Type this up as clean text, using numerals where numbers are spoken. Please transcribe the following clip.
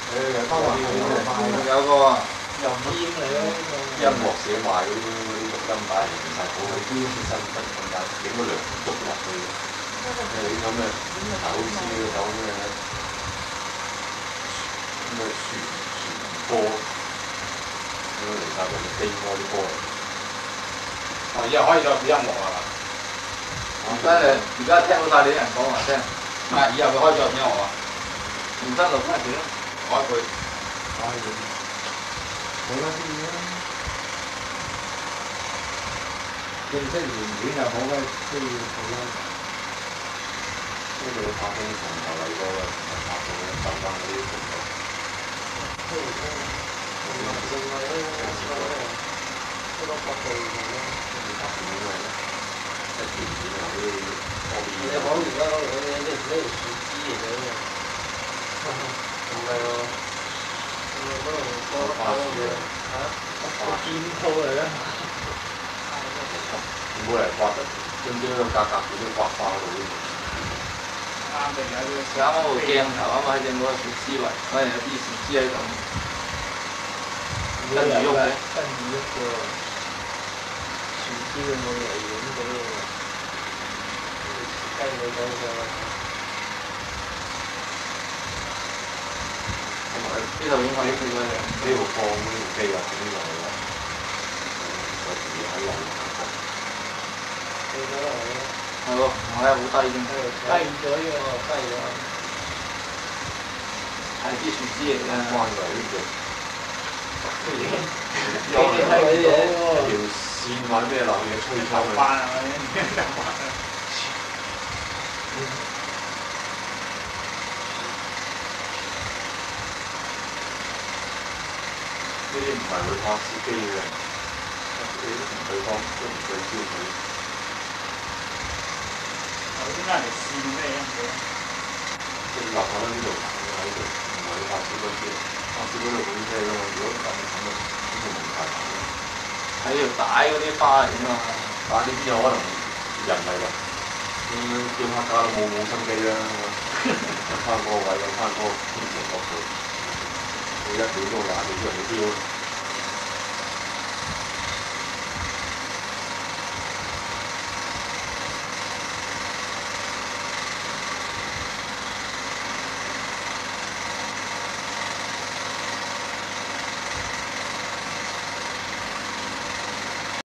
包華有個又添嚟咯， 音樂寫壞嗰啲錄音帶嚟唔晒好，啲身份咁解，整個梁捉入去，咁嘅頭好似嗰首咩船歌，咁樣嚟晒嚟飛開啲歌嚟。 哦，以後可以再配音樂係嘛？而家聽到晒你啲人講話聲，唔係以後佢可以再配音樂啊？重新錄翻一段，改佢。 好啦先啦。正式年片又好嘅，需要好啦。 跟住你拍緊從頭嚟過嘅，拍到就翻嗰啲動作。 嗰個角度唔同咯。 拍片因為一條片啊啲方面。 你講而家嗰條樹枝嚟嘅喎。唔係喎。嗰度多花樹啊！劍套嚟嘅。 冇嚟畫得，將啲個格格點樣畫花到嘅。 啱定有啲，啱啱個鏡頭啱啱喺正嗰個樹枝位，反而有啲樹枝喺度。跟住喐嘅， 跟住喐嘅喎。樹枝會冇嚟影到嘅喎。跟你講上啦。 同埋呢度影翻啲片嗰樣， 呢度放呢部機啊，整落去啦，就自己喺度。 對咗落去啦。 係喎，我係好低添， 低咗呢個，低咗。 係啲樹枝嚟嘅。 關佢呢條。 有你睇佢啲嘢喎。 條線買咩流嘢吹出去？ 翻啊！又翻啊！ 呢啲唔係會拍攝機嘅，你都同對方都唔對焦佢。 頭先係試咩音嘅？ 即係立喺呢度喺度，唔係拍攝嗰啲，拍攝嗰度嗰啲咩㗎嘛？如果咁就冇問題。 喺條帶嗰啲花嚟㗎嘛， 但係呢邊有可能人嚟㗎，叫客家都冇心機啦，翻嗰個位，翻嗰個天橋角度，你1秒鐘20秒鐘人哋標。